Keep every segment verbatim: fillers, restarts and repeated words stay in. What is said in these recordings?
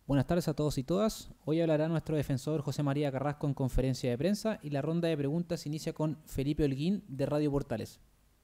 Buenas tardes a todos y todas. Hoy hablará nuestro defensor José María Carrasco en conferencia de prensa y la ronda de preguntas inicia con Felipe Holguín de Radio Portales.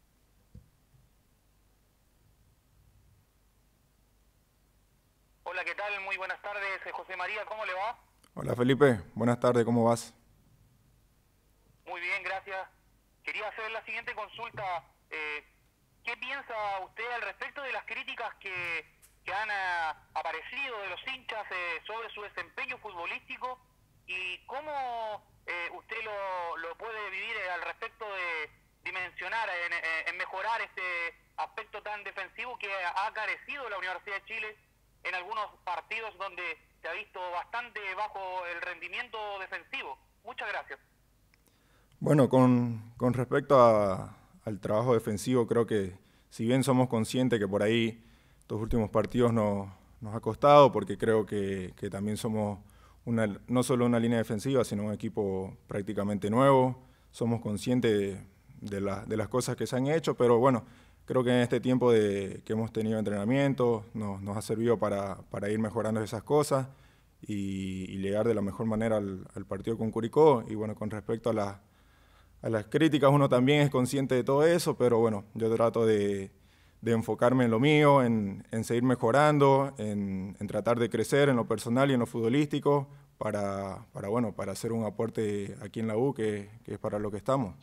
Hola, ¿qué tal? Muy buenas tardes, José María, ¿cómo le va? Hola Felipe, buenas tardes, ¿cómo vas? Muy bien, gracias. Quería hacer la siguiente consulta. Eh, ¿Qué piensa usted al respecto de las críticas que, que han uh, aparecido de los hinchas eh, sobre su desempeño futbolístico y cómo eh, usted lo, lo puede vivir al respecto de dimensionar, en, en mejorar este aspecto tan defensivo que ha carecido la Universidad de Chile en algunos partidos donde se ha visto bastante bajo el rendimiento defensivo? Muchas gracias. Bueno, con, con respecto a, al trabajo defensivo, creo que si bien somos conscientes que por ahí estos últimos partidos no, nos ha costado, porque creo que, que también somos una, no solo una línea defensiva, sino un equipo prácticamente nuevo, somos conscientes de, de, la, de las cosas que se han hecho, pero bueno, creo que en este tiempo de, que hemos tenido entrenamiento nos, nos ha servido para, para ir mejorando esas cosas y, y llegar de la mejor manera al, al partido con Curicó. Y bueno, con respecto a la A las críticas uno también es consciente de todo eso, pero bueno, yo trato de, de enfocarme en lo mío, en, en seguir mejorando, en, en tratar de crecer en lo personal y en lo futbolístico para, para, bueno, para hacer un aporte aquí en la U, que, que es para lo que estamos.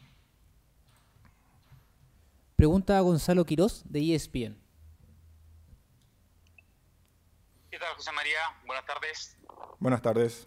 Pregunta a Gonzalo Quirós de E S P N. ¿Qué tal, José María? Buenas tardes. Buenas tardes.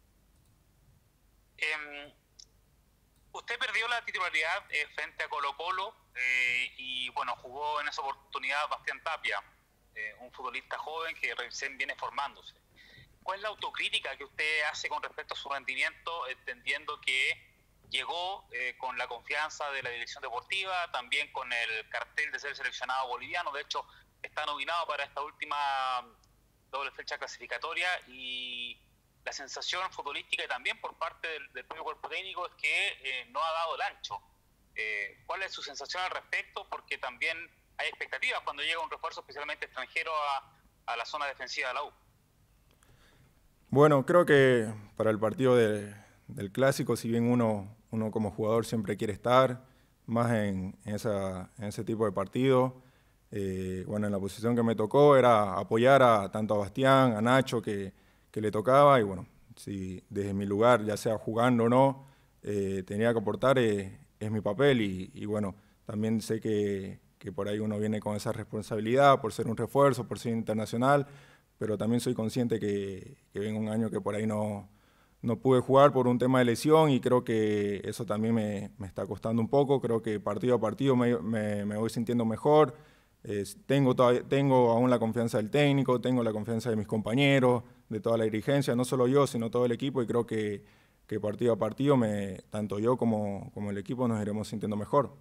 Eh, Usted perdió la titularidad eh, frente a Colo-Colo eh, y bueno, jugó en esa oportunidad Bastián Tapia, eh, un futbolista joven que recién viene formándose. ¿Cuál es la autocrítica que usted hace con respecto a su rendimiento, entendiendo que llegó eh, con la confianza de la dirección deportiva, también con el cartel de ser seleccionado boliviano? De hecho, está nominado para esta última doble fecha clasificatoria y la sensación futbolística y también por parte del, del propio cuerpo técnico es que eh, no ha dado el ancho. Eh, ¿Cuál es su sensación al respecto? Porque también hay expectativas cuando llega un refuerzo especialmente extranjero a, a la zona defensiva de la U. Bueno, creo que para el partido de, del Clásico, si bien uno, uno como jugador siempre quiere estar, más en, en, esa, en ese tipo de partido, eh, bueno, en la posición que me tocó era apoyar a tanto a Bastián, a Nacho, que que le tocaba, y bueno, si desde mi lugar, ya sea jugando o no, eh, tenía que aportar, eh, es mi papel, y, y bueno, también sé que, que por ahí uno viene con esa responsabilidad, por ser un refuerzo, por ser internacional, pero también soy consciente que, que vengo un año que por ahí no, no pude jugar por un tema de lesión, y creo que eso también me, me está costando un poco. Creo que partido a partido me, me, me voy sintiendo mejor. Eh, tengo, todavía, tengo aún la confianza del técnico, tengo la confianza de mis compañeros, de toda la dirigencia, no solo yo, sino todo el equipo, y creo que, que partido a partido, me, tanto yo como, como el equipo nos iremos sintiendo mejor.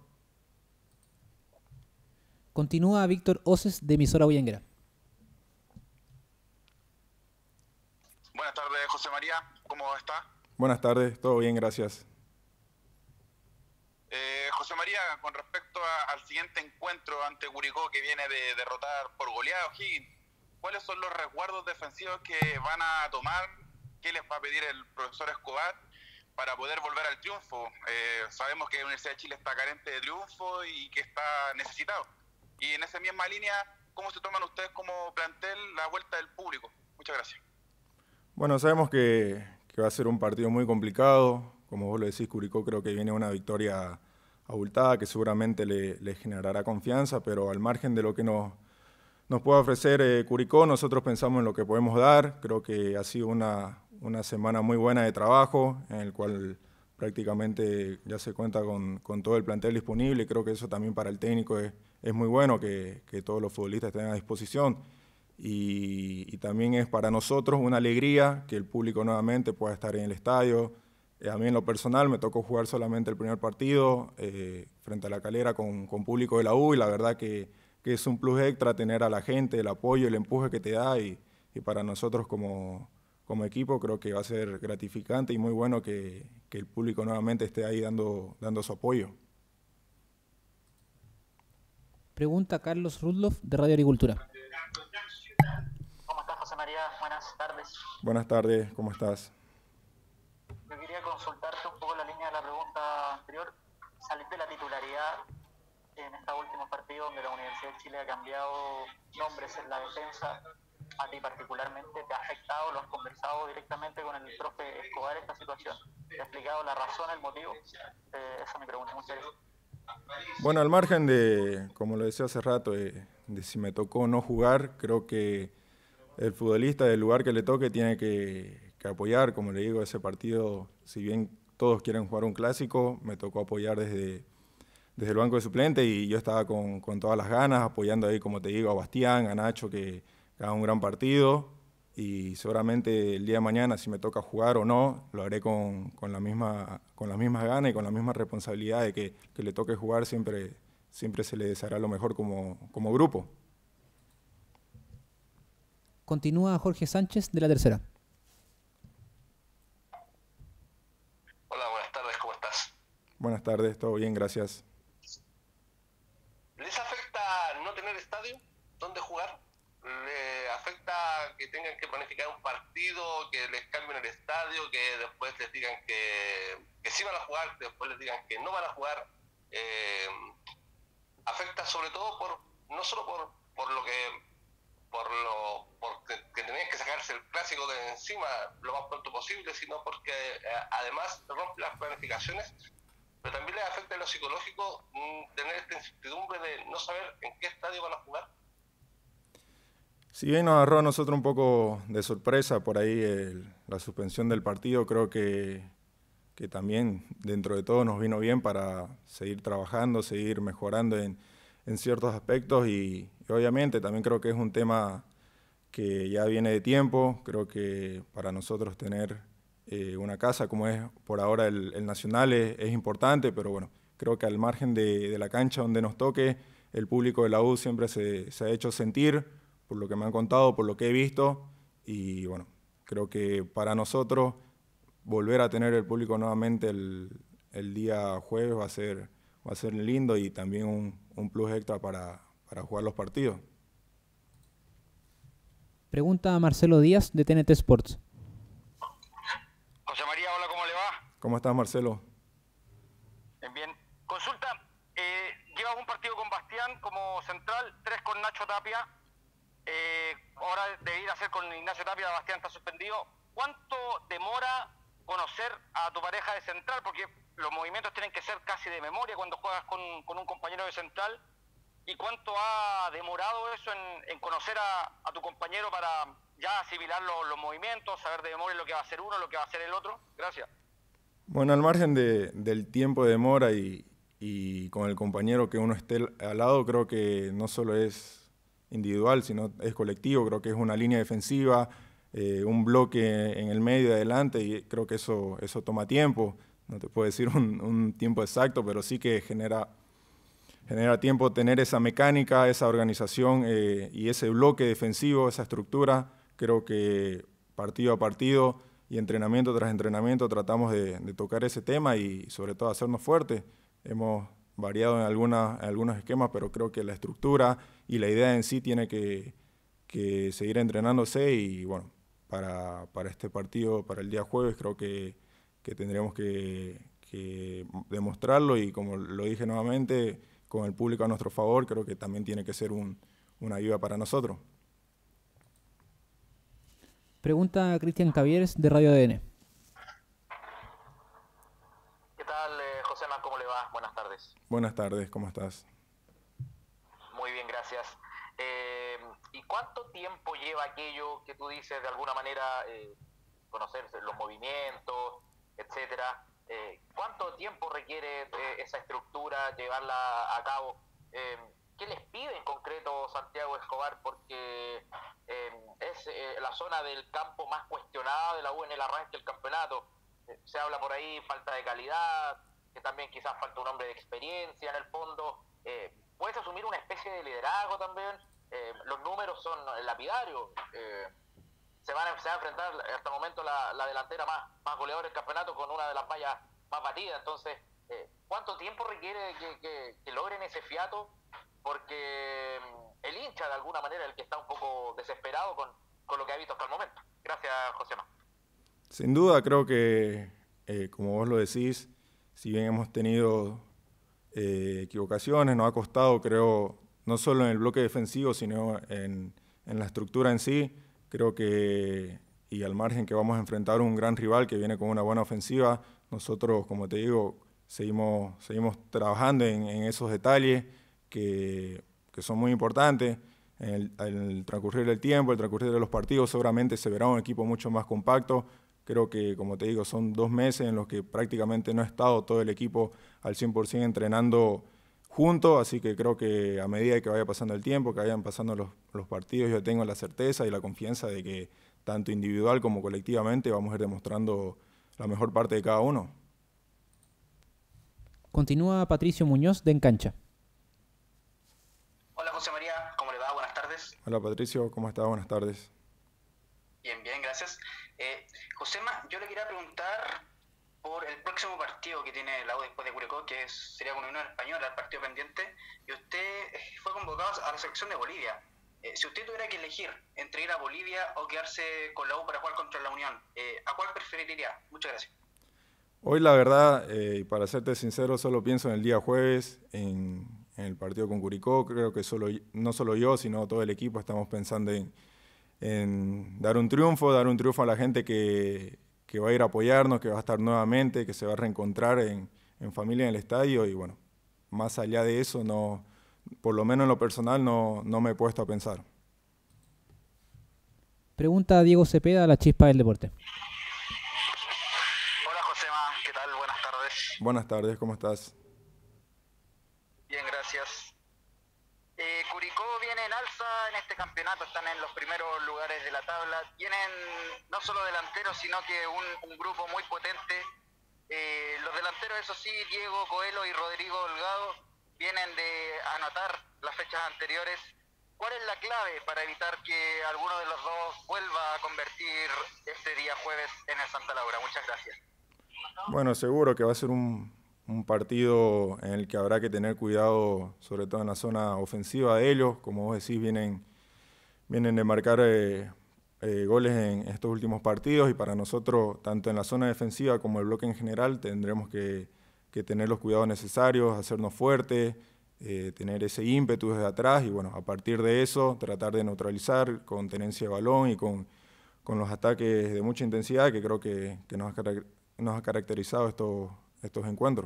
Continúa Víctor Oces de Emisora Bullanguera. Buenas tardes, José María, ¿cómo está? Buenas tardes, todo bien, gracias. Eh, José María, con respecto a, al siguiente encuentro ante Curicó, que viene de derrotar por goleada a O'Higgins, ¿cuáles son los resguardos defensivos que van a tomar? ¿Qué les va a pedir el profesor Escobar para poder volver al triunfo? Eh, sabemos que la Universidad de Chile está carente de triunfo y que está necesitado. Y en esa misma línea, ¿cómo se toman ustedes como plantel la vuelta del público? Muchas gracias. Bueno, sabemos que, que va a ser un partido muy complicado. Como vos lo decís, Curicó creo que viene una victoria abultada que seguramente le, le generará confianza, pero al margen de lo que nos, nos pueda ofrecer eh, Curicó, nosotros pensamos en lo que podemos dar. Creo que ha sido una, una semana muy buena de trabajo, en el cual prácticamente ya se cuenta con, con todo el plantel disponible, y creo que eso también para el técnico es, es muy bueno, que, que todos los futbolistas estén a disposición. Y, y también es para nosotros una alegría que el público nuevamente pueda estar en el estadio. Eh, a mí en lo personal me tocó jugar solamente el primer partido eh, frente a La Calera con, con público de la U, y la verdad que, que es un plus extra tener a la gente, el apoyo, el empuje que te da, y, y para nosotros como, como equipo creo que va a ser gratificante y muy bueno que, que el público nuevamente esté ahí dando, dando su apoyo. Pregunta Carlos Rudloff de Radio Agricultura. ¿Cómo estás, José María? Buenas tardes. Buenas tardes, ¿cómo estás? Yo quería consultarte un poco la línea de la pregunta anterior. Salir de la titularidad en estos últimos partidos donde la Universidad de Chile ha cambiado nombres en la defensa, a ti particularmente, ¿te ha afectado? ¿Lo has conversado directamente con el profe Escobar esta situación? ¿Te ha explicado la razón, el motivo? Eh, esa es mi pregunta, muchas gracias. Bueno, al margen de, como lo decía hace rato, de, de si me tocó o no jugar, creo que el futbolista del lugar que le toque tiene que, que apoyar, como le digo, ese partido, si bien todos quieren jugar un clásico, me tocó apoyar desde, desde el banco de suplente y yo estaba con, con todas las ganas, apoyando ahí, como te digo, a Bastián, a Nacho, que, que haga un gran partido, y seguramente el día de mañana, si me toca jugar o no, lo haré con, con, la misma, con las mismas ganas y con la misma responsabilidad de que, que le toque jugar, siempre, siempre se le deseará lo mejor como, como grupo. Continúa Jorge Sánchez de La Tercera. Hola, buenas tardes, ¿cómo estás? Buenas tardes, todo bien, gracias. ¿Les afecta no tener estadio donde jugar? ¿Les afecta que tengan que planificar un partido, que les cambien el estadio, que después les digan que, que sí van a jugar, que después les digan que no van a jugar? Eh, afecta sobre todo por, no solo por, por lo que, por lo, por que, que tenéis que sacarse el clásico de encima lo más pronto posible, sino porque eh, además rompe las planificaciones, pero también les afecta en lo psicológico mmm, tener esta incertidumbre de no saber en qué estadio van a jugar. Si bien nos agarró a nosotros un poco de sorpresa por ahí el, la suspensión del partido, creo que, que también dentro de todo nos vino bien para seguir trabajando, seguir mejorando en, en ciertos aspectos y, y obviamente también creo que es un tema que ya viene de tiempo. Creo que para nosotros tener eh, una casa como es por ahora el, el Nacional es, es importante, pero bueno, creo que al margen de, de la cancha donde nos toque, el público de la U siempre se, se ha hecho sentir, por lo que me han contado, por lo que he visto, y bueno, creo que para nosotros volver a tener el público nuevamente el, el día jueves va a ser, va a ser lindo y también un, un plus extra para, para jugar los partidos. Pregunta a Marcelo Díaz de T N T Sports. José María, hola, ¿cómo le va? ¿Cómo estás, Marcelo? Bien, bien. Consulta, eh, llevas un partido con Bastián como central, tres con Nacho Tapia. Eh, ahora de ir a hacer con Ignacio Tapia, Bastián está suspendido. ¿Cuánto demora conocer a tu pareja de central? Porque los movimientos tienen que ser casi de memoria cuando juegas con, con un compañero de central. ¿Y cuánto ha demorado eso en, en conocer a, a tu compañero para ya asimilar los, los movimientos, saber de memoria lo que va a hacer uno, lo que va a hacer el otro? Gracias. Bueno, al margen de, del tiempo de demora y, y con el compañero que uno esté al lado, creo que no solo es individual, sino es colectivo. Creo que es una línea defensiva, eh, un bloque en el medio y adelante, y creo que eso, eso toma tiempo. No te puedo decir un, un tiempo exacto, pero sí que genera, genera tiempo tener esa mecánica, esa organización eh, y ese bloque defensivo, esa estructura. Creo que partido a partido y entrenamiento tras entrenamiento tratamos de, de tocar ese tema y sobre todo hacernos fuertes. Hemos variado en, alguna, en algunos esquemas, pero creo que la estructura y la idea en sí tiene que, que seguir entrenándose y bueno, para, para este partido, para el día jueves, creo que, que tendremos que, que demostrarlo y como lo dije nuevamente, con el público a nuestro favor, creo que también tiene que ser un, una ayuda para nosotros. Pregunta a Cristian Cavieres de Radio A D N. ¿Qué tal, eh, José Man? ¿Cómo le va? Buenas tardes. Buenas tardes, ¿cómo estás? Muy bien, gracias. Eh, ¿Y cuánto tiempo lleva aquello que tú dices, de alguna manera, eh, conocer los movimientos, etcétera? Eh, ¿Cuánto tiempo requiere eh, esa estructura, llevarla a cabo? Eh, ¿Qué les pide en concreto Santiago Escobar? Porque eh, es eh, la zona del campo más cuestionada de la U en el arranque del campeonato. Eh, se habla por ahí falta de calidad, que también quizás falta un hombre de experiencia en el fondo. Eh, ¿Puedes asumir una especie de liderazgo también? Eh, los números son lapidarios. Eh, se, van a, se va a enfrentar hasta el momento la, la delantera más, más goleadora del campeonato con una de las vallas más batidas. Entonces, eh, ¿cuánto tiempo requiere que, que, que logren ese fiato? Porque el hincha, de alguna manera, el que está un poco desesperado con, con lo que ha visto hasta el momento. Gracias, Josema. Sin duda, creo que, eh, como vos lo decís, si bien hemos tenido eh, equivocaciones, nos ha costado, creo, no solo en el bloque defensivo, sino en, en la estructura en sí. Creo que, y al margen que vamos a enfrentar un gran rival que viene con una buena ofensiva, nosotros, como te digo, seguimos, seguimos trabajando en, en esos detalles que, que son muy importantes. En el, en el transcurrir del tiempo, el transcurrir de los partidos, seguramente se verá un equipo mucho más compacto. Creo que, como te digo, son dos meses en los que prácticamente no ha estado todo el equipo al cien por ciento entrenando juntos, así que creo que a medida que vaya pasando el tiempo, que vayan pasando los, los partidos, yo tengo la certeza y la confianza de que tanto individual como colectivamente vamos a ir demostrando la mejor parte de cada uno. Continúa Patricio Muñoz de Encancha. Hola José María, ¿cómo le va? Buenas tardes. Hola Patricio, ¿cómo estás? Buenas tardes. Bien, bien, gracias. Eh, Josema, yo le quería preguntar por el próximo partido que tiene la U después de Curicó, que es, sería con Unión Española, el partido pendiente, y usted fue convocado a la selección de Bolivia. Eh, si usted tuviera que elegir entre ir a Bolivia o quedarse con la U para jugar contra la Unión, eh, ¿a cuál preferiría? Muchas gracias. Hoy la verdad, eh, y para serte sincero, solo pienso en el día jueves, en, en el partido con Curicó. Creo que solo, no solo yo, sino todo el equipo estamos pensando en, en dar un triunfo, dar un triunfo a la gente que, que va a ir a apoyarnos, que va a estar nuevamente, que se va a reencontrar en, en familia en el estadio. Y bueno, más allá de eso, no, por lo menos en lo personal, no, no me he puesto a pensar. Pregunta a Diego Cepeda, la chispa del deporte. Buenas tardes, ¿cómo estás? Bien, gracias. Eh, Curicó viene en alza en este campeonato, están en los primeros lugares de la tabla. Tienen no solo delanteros, sino que un, un grupo muy potente. Eh, los delanteros, eso sí, Diego Coelho y Rodrigo Holgado, vienen de anotar las fechas anteriores. ¿Cuál es la clave para evitar que alguno de los dos vuelva a convertir este día jueves en el Santa Laura? Muchas gracias. Bueno, seguro que va a ser un, un partido en el que habrá que tener cuidado, sobre todo en la zona ofensiva de ellos. Como vos decís, vienen, vienen de marcar eh, eh, goles en estos últimos partidos y para nosotros, tanto en la zona defensiva como el bloque en general, tendremos que, que tener los cuidados necesarios, hacernos fuertes, eh, tener ese ímpetu desde atrás y bueno, a partir de eso tratar de neutralizar con tenencia de balón y con, con los ataques de mucha intensidad que creo que, que nos ha nos ha caracterizado estos, estos encuentros.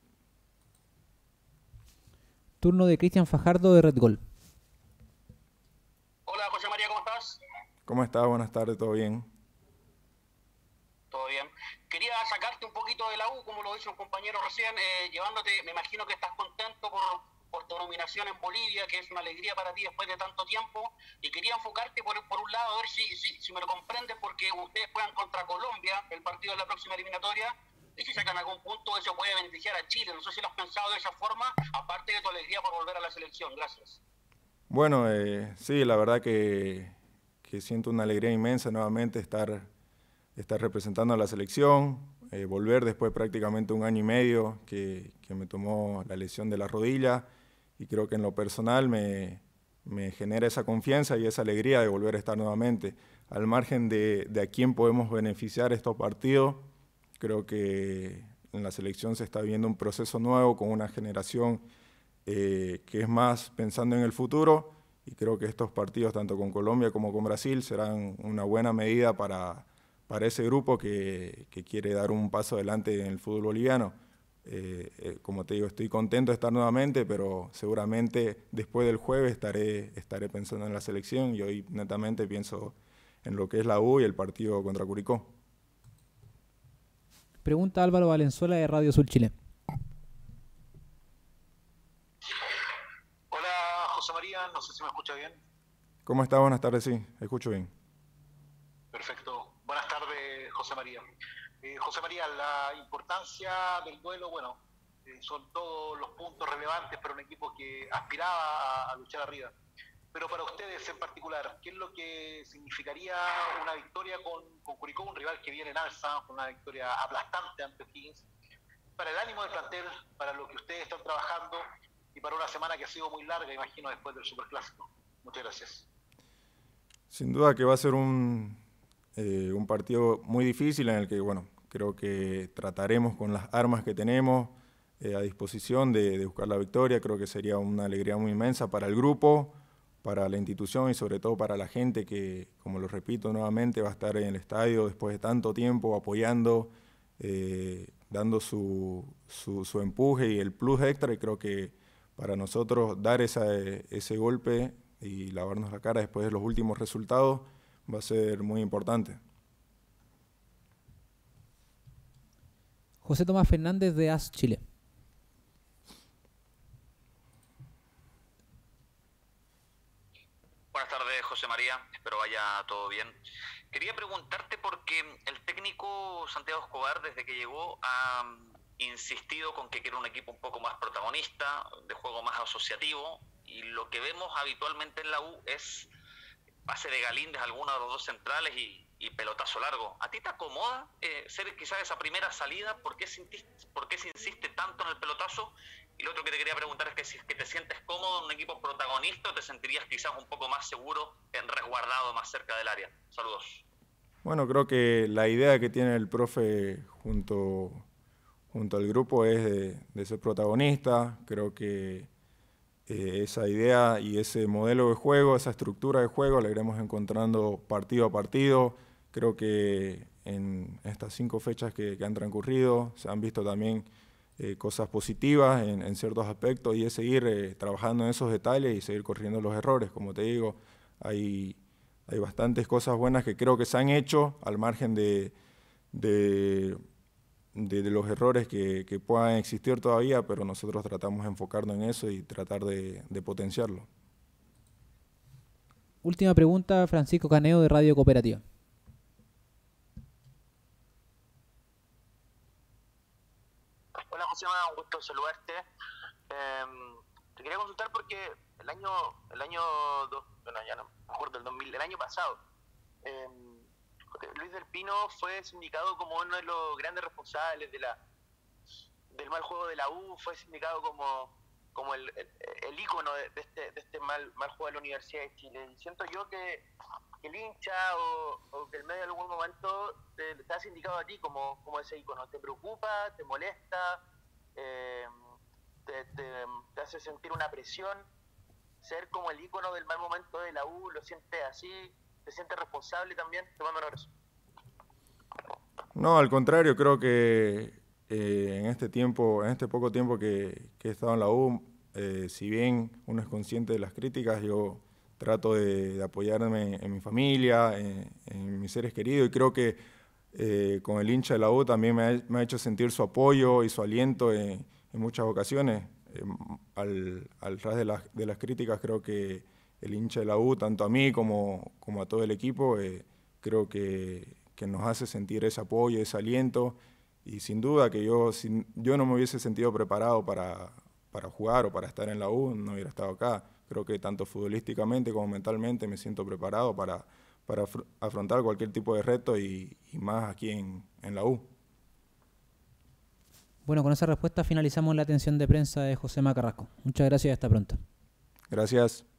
Turno de Cristian Fajardo de Red Gol. Hola José María, ¿cómo estás? ¿Cómo estás? Buenas tardes, ¿todo bien? Todo bien. Quería sacarte un poquito de la U, como lo hizo un compañero recién, eh, llevándote, me imagino que estás contento por, por tu nominación en Bolivia, que es una alegría para ti después de tanto tiempo, y quería enfocarte por, por un lado, a ver si, si, si me lo comprendes, porque ustedes juegan contra Colombia, el partido de la próxima eliminatoria, y si sacan algún punto eso puede beneficiar a Chile. No sé si lo has pensado de esa forma, aparte de tu alegría por volver a la selección. Gracias. Bueno, eh, sí, la verdad que, que siento una alegría inmensa nuevamente estar, estar representando a la selección, eh, volver después prácticamente un año y medio que, que me tomó la lesión de la rodilla y creo que en lo personal me, me genera esa confianza y esa alegría de volver a estar nuevamente. Al margen de, de a quién podemos beneficiar estos partidos, creo que en la selección se está viendo un proceso nuevo con una generación eh, que es más pensando en el futuro y creo que estos partidos, tanto con Colombia como con Brasil, serán una buena medida para, para ese grupo que, que quiere dar un paso adelante en el fútbol boliviano. Eh, eh, como te digo, estoy contento de estar nuevamente, pero seguramente después del jueves estaré, estaré pensando en la selección y hoy netamente pienso en lo que es la U y el partido contra Curicó. Pregunta Álvaro Valenzuela de Radio Sur Chile. Hola José María, no sé si me escucha bien. ¿Cómo está? Buenas tardes, sí, escucho bien. Perfecto. Buenas tardes, José María. Eh, José María, la importancia del duelo, bueno, eh, son todos los puntos relevantes para un equipo que aspiraba a, a luchar arriba. Pero para ustedes en particular, ¿qué es lo que significaría una victoria con, con Curicó, un rival que viene en alza, con una victoria aplastante ante O'Higgins, para el ánimo del plantel, para lo que ustedes están trabajando y para una semana que ha sido muy larga, imagino, después del Superclásico? Muchas gracias. Sin duda que va a ser un, eh, un partido muy difícil en el que, bueno, creo que trataremos con las armas que tenemos eh, a disposición de, de buscar la victoria. Creo que sería una alegría muy inmensa para el grupo, para la institución y sobre todo para la gente que, como lo repito nuevamente, va a estar en el estadio después de tanto tiempo apoyando, eh, dando su, su, su empuje y el plus extra. Y creo que para nosotros dar esa, ese golpe y lavarnos la cara después de los últimos resultados va a ser muy importante. José Tomás Fernández de A S Chile. Buenas tardes, José María, espero vaya todo bien. Quería preguntarte porque el técnico Santiago Escobar, desde que llegó, ha insistido con que quiere un equipo un poco más protagonista, de juego más asociativo, y lo que vemos habitualmente en la U es pase de Galíndez a alguno de los dos centrales y, y pelotazo largo. ¿A ti te acomoda eh, ser quizás esa primera salida? ¿Por qué, sintiste, ¿Por qué se insiste tanto en el pelotazo? Y lo otro que te quería preguntar es que si es que te sientes cómodo en un equipo protagonista o te sentirías quizás un poco más seguro, en resguardado, más cerca del área. Saludos. Bueno, creo que la idea que tiene el profe junto, junto al grupo es de, de ser protagonista. Creo que eh, esa idea y ese modelo de juego, esa estructura de juego la iremos encontrando partido a partido. Creo que en estas cinco fechas que, que han transcurrido se han visto también Eh, cosas positivas en, en ciertos aspectos y es seguir eh, trabajando en esos detalles y seguir corrigiendo los errores. Como te digo, hay, hay bastantes cosas buenas que creo que se han hecho al margen de, de, de, de los errores que, que puedan existir todavía, pero nosotros tratamos de enfocarnos en eso y tratar de, de potenciarlo. Última pregunta, Francisco Caneo de Radio Cooperativa. Hola José, un gusto saludarte. Eh, te quería consultar porque el año, el año, dos, bueno, ya no me acuerdo, el dos mil, el año pasado, eh, Luis del Pino fue sindicado como uno de los grandes responsables de la, del mal juego de la U, fue sindicado como, como el, el, el ícono de, de este, de este mal, mal juego de la Universidad de Chile. Y siento yo que, que el hincha o, o que el medio en algún momento te, te ha sindicado a ti como, como ese ícono. ¿Te preocupa? ¿Te molesta? Eh, te, te, te hace sentir una presión? ¿Ser como el ícono del mal momento de la U? ¿Lo sientes así? ¿Te sientes responsable también? Te mando un abrazo. No, al contrario, creo que eh, en este tiempo, en este poco tiempo que, que he estado en la U, eh, si bien uno es consciente de las críticas, yo trato de, de apoyarme en mi familia, en, en mis seres queridos, y creo que eh, con el hincha de la U también me ha, me ha hecho sentir su apoyo y su aliento en, en muchas ocasiones. Eh, al, al ras de las, de las críticas, creo que el hincha de la U, tanto a mí como, como a todo el equipo, eh, creo que, que nos hace sentir ese apoyo, ese aliento, y sin duda que yo, si yo no me hubiese sentido preparado para, para jugar o para estar en la U, no hubiera estado acá. Creo que tanto futbolísticamente como mentalmente me siento preparado para, para afrontar cualquier tipo de reto y, y más aquí en, en la U. Bueno, con esa respuesta finalizamos la atención de prensa de José Macarrasco. Muchas gracias y hasta pronto. Gracias.